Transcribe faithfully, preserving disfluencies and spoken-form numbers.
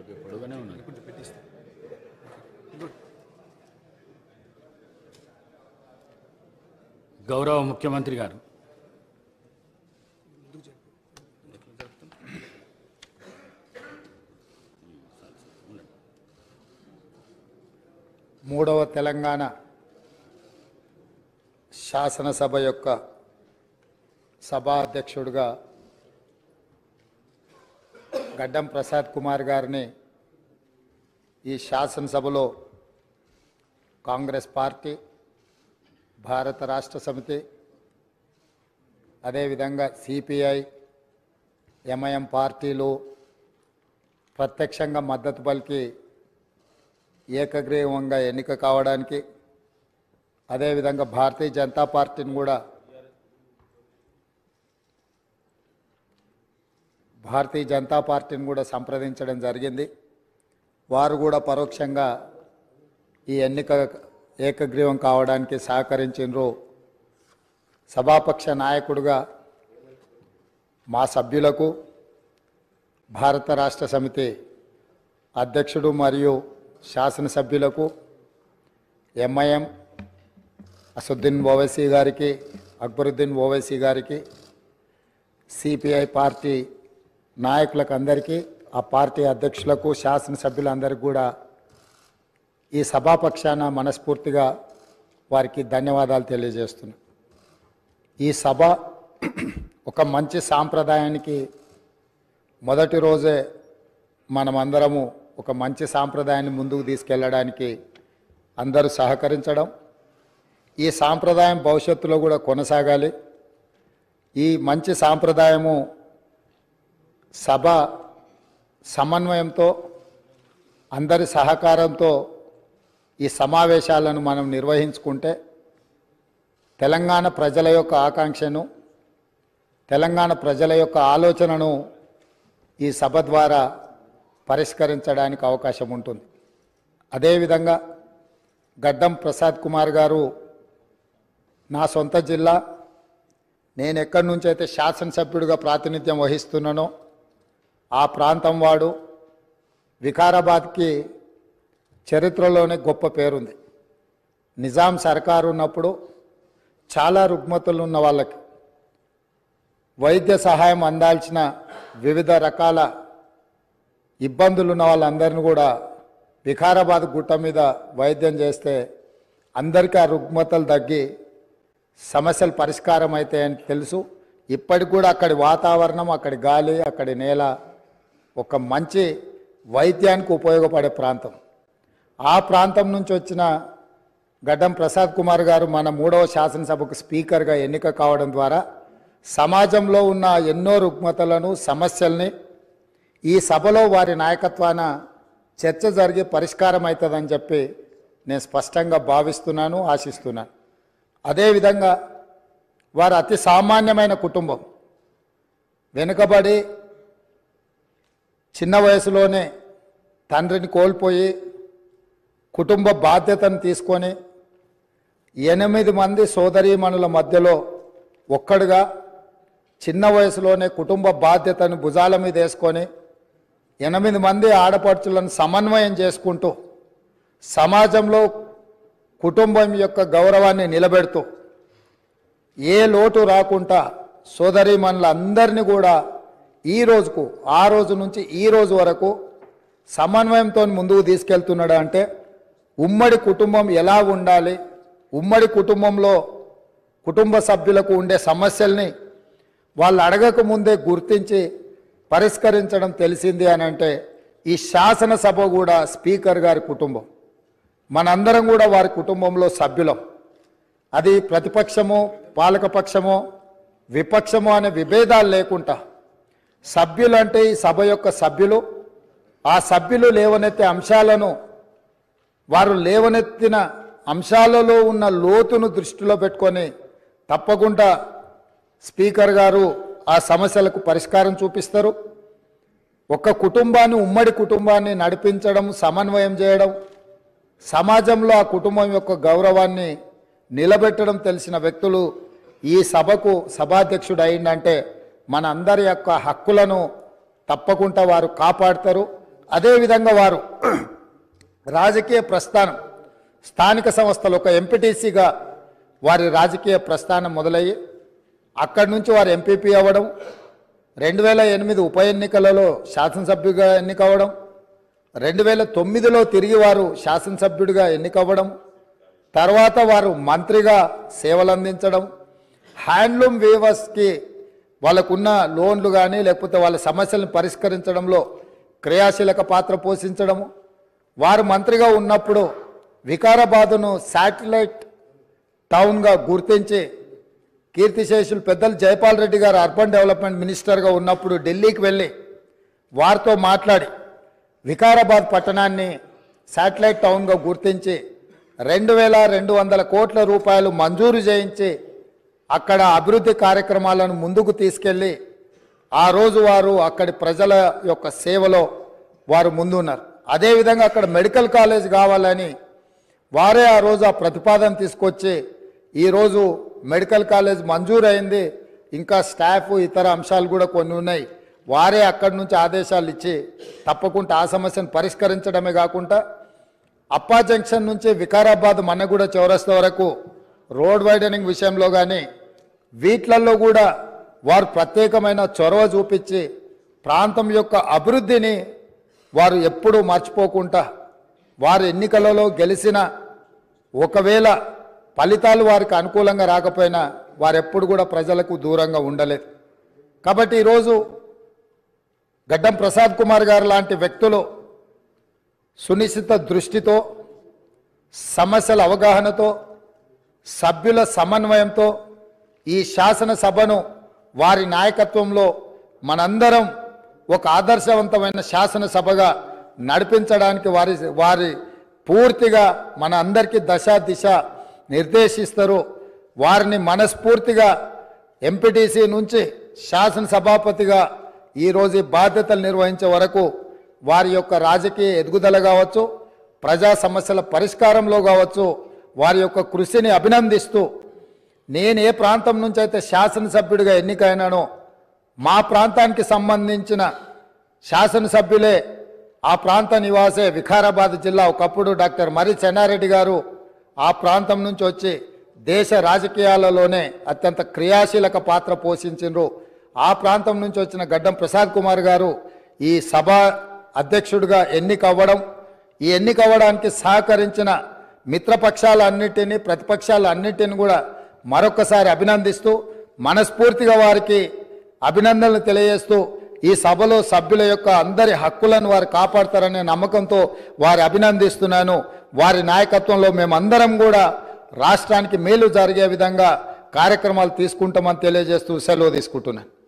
పొడుగానే ఉన్నది. గౌరవ ముఖ్యమంత్రి గారు మూడవ తెలంగాణ శాసనసభ యొక్క సభాధ్యక్షుడిగా గడ్డం ప్రసాద్ కుమార్ గారిని ఈ శాసనసభలో కాంగ్రెస్ పార్టీ, భారత రాష్ట్ర సమితి, అదేవిధంగా సిపిఐ, ఎంఐఎం పార్టీలు ప్రత్యక్షంగా మద్దతు పలికి ఏకగ్రీవంగా ఎన్నిక కావడానికి, అదేవిధంగా భారతీయ జనతా పార్టీని కూడా భారతీయ జనతా పార్టీని కూడా సంప్రదించడం జరిగింది. వారు కూడా పరోక్షంగా ఈ ఎన్నిక ఏకగ్రీవం కావడానికి సహకరించారు. సభాపక్ష నాయకుడిగా మా సభ్యులకు, భారత రాష్ట్ర సమితి అధ్యక్షుడు మరియు శాసనసభ్యులకు, ఎంఐఎం అసదుద్దీన్ ఓవైసీ గారికి, అక్బరుద్దీన్ ఓవైసీ గారికి, సిపిఐ పార్టీ నాయకులకు అందరికీ, ఆ పార్టీ అధ్యక్షులకు, శాసనసభ్యులందరికీ కూడా ఈ సభాపక్షాన మనస్ఫూర్తిగా వారికి ధన్యవాదాలు తెలియజేస్తున్నాను. ఈ సభ ఒక మంచి సాంప్రదాయానికి మొదటి రోజే మనమందరము ఒక మంచి సాంప్రదాయాన్ని ముందుకు తీసుకెళ్ళడానికి అందరూ సహకరించడం, ఈ సాంప్రదాయం భవిష్యత్తులో కూడా కొనసాగాలి. ఈ మంచి సాంప్రదాయము సభ సమన్వయంతో, అందరి సహకారంతో ఈ సమావేశాలను మనం నిర్వహించుకుంటే తెలంగాణ ప్రజల యొక్క ఆకాంక్షను, తెలంగాణ ప్రజల యొక్క ఆలోచనను ఈ సభ ద్వారా పరిష్కరించడానికి అవకాశం ఉంటుంది. అదేవిధంగా గడ్డం ప్రసాద్ కుమార్ గారు నా సొంత జిల్లా, నేను ఎక్కడి నుంచి అయితే శాసనసభ్యుడిగా ప్రాతినిధ్యం వహిస్తున్నానో ఆ ప్రాంతం వాడు. వికారాబాద్కి చరిత్రలోనే గొప్ప పేరుంది. నిజాం సర్కారు ఉన్నప్పుడు చాలా రుగ్మతలు ఉన్న వాళ్ళకి వైద్య సహాయం అందాల్సిన వివిధ రకాల ఇబ్బందులు ఉన్న వాళ్ళందరినీ కూడా వికారాబాద్ గుట్ట మీద వైద్యం చేస్తే అందరికీ ఆ రుగ్మతలు తగ్గి సమస్యలు పరిష్కారం అవుతాయని తెలుసు. ఇప్పటికి కూడా అక్కడి వాతావరణం, అక్కడి గాలి, అక్కడి నేల ఒక మంచి వైద్యానికి ఉపయోగపడే ప్రాంతం. ఆ ప్రాంతం నుంచి వచ్చిన గడ్డం ప్రసాద్ కుమార్ గారు మన మూడవ శాసనసభకు స్పీకర్గా ఎన్నిక కావడం ద్వారా సమాజంలో ఉన్న ఎన్నో రుగ్మతలను, సమస్యల్ని ఈ సభలో వారి నాయకత్వాన చర్చ జరిగి పరిష్కారం అవుతుందని చెప్పి నేను స్పష్టంగా భావిస్తున్నాను, ఆశిస్తున్నాను. అదేవిధంగా వారు అతి సామాన్యమైన కుటుంబం. వెనుకబడి చిన్న వయసులోనే తండ్రిని కోల్పోయి కుటుంబ బాధ్యతను తీసుకొని ఎనిమిది మంది సోదరీమణుల మధ్యలో ఒక్కడుగా చిన్న వయసులోనే కుటుంబ బాధ్యతను భుజాల మీద వేసుకొని ఎనిమిది మంది ఆడపడుచులను సమన్వయం చేసుకుంటూ సమాజంలో కుటుంబం యొక్క గౌరవాన్ని నిలబెడుతూ ఏ లోటు రాకుండా సోదరీమణులందరినీ కూడా ఈ రోజుకు, ఆ రోజు నుంచి ఈ రోజు వరకు సమన్వయంతో ముందుకు తీసుకెళ్తున్నాడు. అంటే ఉమ్మడి కుటుంబం ఎలా ఉండాలి, ఉమ్మడి కుటుంబంలో కుటుంబ సభ్యులకు ఉండే సమస్యల్ని వాళ్ళు అడగక ముందే గుర్తించి పరిష్కరించడం తెలిసింది అని అంటే ఈ శాసనసభ కూడా స్పీకర్ గారి కుటుంబం. మనందరం కూడా వారి కుటుంబంలో సభ్యులం. అది ప్రతిపక్షము, పాలకపక్షము, విపక్షము అనే విభేదాలు లేకుండా సభ్యులంటే ఈ సభ యొక్క సభ్యులు. ఆ సభ్యులు లేవనెత్తే అంశాలను, వారు లేవనెత్తిన అంశాలలో ఉన్న లోతును దృష్టిలో పెట్టుకొని తప్పకుండా స్పీకర్ గారు ఆ సమస్యలకు పరిష్కారం చూపిస్తారు. ఒక కుటుంబాన్ని, ఉమ్మడి కుటుంబాన్ని నడిపించడం, సమన్వయం చేయడం, సమాజంలో ఆ కుటుంబం యొక్క గౌరవాన్ని నిలబెట్టడం తెలిసిన వ్యక్తులు ఈ సభకు సభాధ్యక్షుడు అయిందంటే మన అందరి యొక్క హక్కులను తప్పకుండా వారు కాపాడతారు. అదేవిధంగా వారు రాజకీయ ప్రస్థానం స్థానిక సంస్థలు ఒక ఎంపీటీసీగా వారి రాజకీయ ప్రస్థానం మొదలయ్యి అక్కడి నుంచి వారు ఎంపీపీ అవ్వడం, రెండు వేల ఎనిమిది ఉప ఎన్నికలలో శాసనసభ్యుడిగా ఎన్నికవ్వడం, రెండు వేల తొమ్మిదిలో తిరిగి వారు శాసనసభ్యుడిగా ఎన్నికవ్వడం, తర్వాత వారు మంత్రిగా సేవలు అందించడం, హ్యాండ్లూమ్ వీవర్స్కి వాళ్ళకున్న లోన్లు కానీ లేకపోతే వాళ్ళ సమస్యలను పరిష్కరించడంలో క్రియాశీలక పాత్ర పోషించడము, వారు మంత్రిగా ఉన్నప్పుడు వికారాబాదును శాటిలైట్ టౌన్గా గుర్తించి కీర్తిశేషులు పెద్దలు జైపాల్ రెడ్డి గారు అర్బన్ డెవలప్మెంట్ మినిస్టర్గా ఉన్నప్పుడు ఢిల్లీకి వెళ్ళి వారితో మాట్లాడి వికారాబాద్ పట్టణాన్ని శాటిలైట్ టౌన్గా గుర్తించి రెండు వేల రెండు వందల కోట్ల రూపాయలు మంజూరు చేయించి అక్కడ అభివృద్ధి కార్యక్రమాలను ముందుకు తీసుకెళ్ళి ఆ రోజు వారు అక్కడి ప్రజల యొక్క సేవలో వారు ముందున్నారు. అదేవిధంగా అక్కడ మెడికల్ కాలేజ్ కావాలని వారే ఆ రోజు ఆ ప్రతిపాదన తీసుకొచ్చి ఈరోజు మెడికల్ కాలేజ్ మంజూరు అయింది. ఇంకా స్టాఫ్ ఇతర అంశాలు కూడా కొన్ని ఉన్నాయి. వారే అక్కడి నుంచి ఆదేశాలు ఇచ్చి తప్పకుండా ఆ సమస్యను పరిష్కరించడమే కాకుండా అప్పా జంక్షన్ నుంచి వికారాబాద్ మన్నగూడ చౌరస్తా వరకు రోడ్ వైడనింగ్ విషయంలో కానీ వీట్లల్లో కూడా వారు ప్రత్యేకమైన చొరవ చూపించి ప్రాంతం యొక్క అభివృద్ధిని వారు ఎప్పుడూ మర్చిపోకుండా వారు ఎన్నికలలో గెలిచిన ఒకవేళ ఫలితాలు వారికి అనుకూలంగా రాకపోయినా వారెప్పుడు కూడా ప్రజలకు దూరంగా ఉండలేదు. కాబట్టి ఈరోజు గడ్డం ప్రసాద్ కుమార్ గారు లాంటి వ్యక్తులు సునిశ్చిత దృష్టితో, సమస్యల అవగాహనతో, సభ్యుల సమన్వయంతో ఈ శాసనసభను వారి నాయకత్వంలో మనందరం ఒక ఆదర్శవంతమైన శాసనసభగా నడిపించడానికి వారి వారి పూర్తిగా మన అందరికీ దశ దిశ నిర్దేశిస్తారు. వారిని మనస్ఫూర్తిగా ఎంపీటీసీ నుంచి శాసనసభాపతిగా ఈరోజు బాధ్యతలు నిర్వహించే వరకు వారి యొక్క రాజకీయ ఎదుగుదల కావచ్చు, ప్రజా సమస్యల పరిష్కారంలో కావచ్చు, వారి యొక్క కృషిని అభినందిస్తూ నేను ఏ ప్రాంతం నుంచి అయితే శాసనసభ్యుడిగా ఎన్నికైనానో మా ప్రాంతానికి సంబంధించిన శాసనసభ్యులే ఆ ప్రాంత నివాసే వికారాబాద్ జిల్లా ఒకప్పుడు డాక్టర్ మరి చెన్నారెడ్డి గారు ఆ ప్రాంతం నుంచి వచ్చి దేశ రాజకీయాలలోనే అత్యంత క్రియాశీలక పాత్ర పోషించారు. ఆ ప్రాంతం నుంచి వచ్చిన గడ్డం ప్రసాద్ కుమార్ గారు ఈ సభ అధ్యక్షుడిగా ఎన్నికవ్వడం, ఈ ఎన్నికవ్వడానికి సహకరించిన మిత్రపక్షాలన్నిటినీ ప్రతిపక్షాలన్నిటిని కూడా మరొకసారి అభినందిస్తూ మనస్ఫూర్తిగా వారికి అభినందనలు తెలియజేస్తూ ఈ సభలో సభ్యుల యొక్క అందరి హక్కులను వారు కాపాడతారనే నమ్మకంతో వారి అభినందిస్తున్నాను. వారి నాయకత్వంలో మేమందరం కూడా రాష్ట్రానికి మేలు జరిగే విధంగా కార్యక్రమాలు తీసుకుంటామని తెలియజేస్తూ సెలవు తీసుకుంటున్నాను.